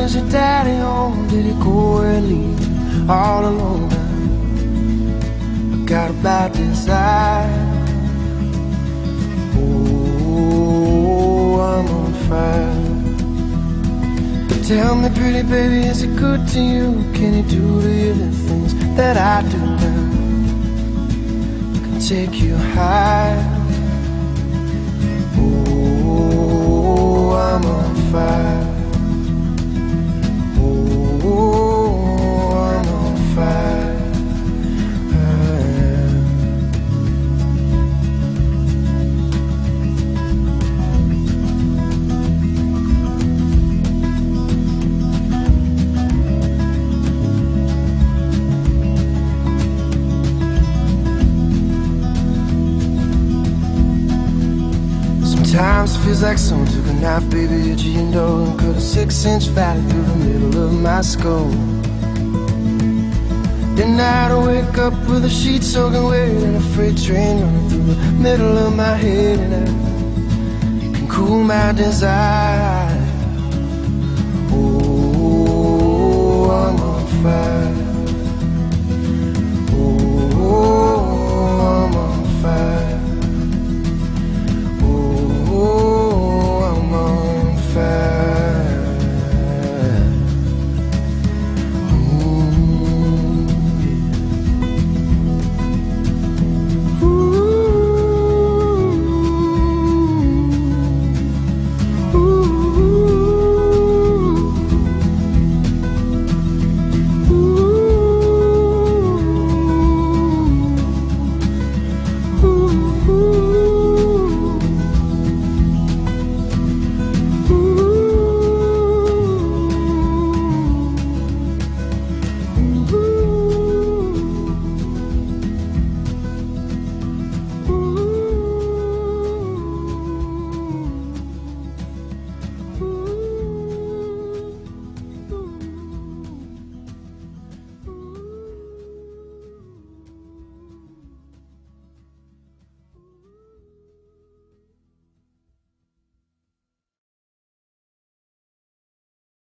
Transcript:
is your daddy home? Did he go and leave you all alone? I got a bad desire. Oh, I'm on fire. But tell me, pretty baby, is it good to you? Can you do the other things that I do now? I can take you high. Oh, I'm on fire. Sometimes it feels like someone took a knife, baby, at your window and cut a 6-inch valley through the middle of my skull. Then I'd wake up with a sheet soaking wet and a freight train running through the middle of my head, and you can cool my desire. Oh, I'm